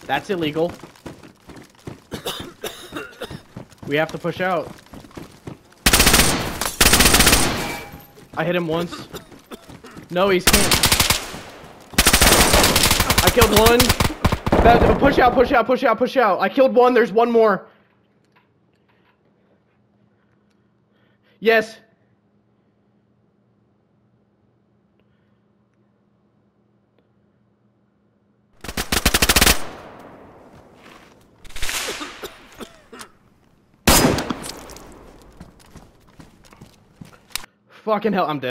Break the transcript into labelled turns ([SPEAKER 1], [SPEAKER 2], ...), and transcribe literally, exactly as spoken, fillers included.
[SPEAKER 1] That's illegal. We have to push out. I hit him once. No, he's can't. I killed one. That, push out, push out, push out, push out. I killed one. There's one more. Yes. Fucking hell, I'm dead.